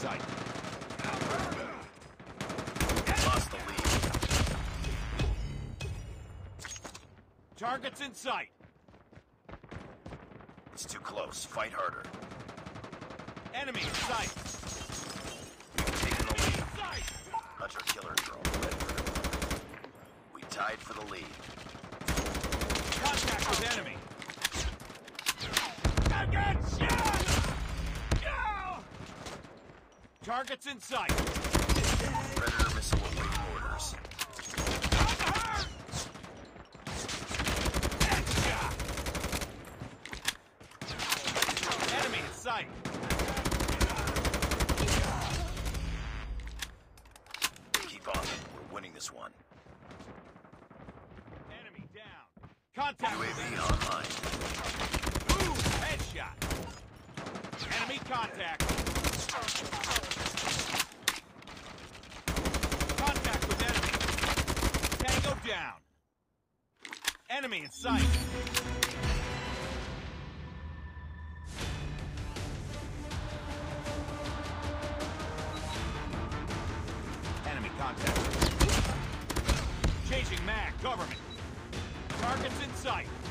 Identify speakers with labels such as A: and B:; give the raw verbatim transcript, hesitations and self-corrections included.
A: sight.
B: Lost the lead.
A: Target's in sight.
B: It's too close. Fight harder.
A: Enemy in sight.
B: Taking the lead.
A: Sight.
B: Hunter killer drone ready for deployment. We tied for the lead.
A: Contact with enemy. I got shot! No! Target's in sight.
B: Predator missile awaiting orders.
A: Headshot! Enemy in sight.
B: Keep on. We're winning this one.
A: Enemy down. Contact
B: U A
A: with
B: V
A: enemy.
B: online.
A: Ooh, headshot. Enemy contact. Contact with enemy. Tango down. Enemy in sight. Enemy contact. Changing mag, government. Targets in sight.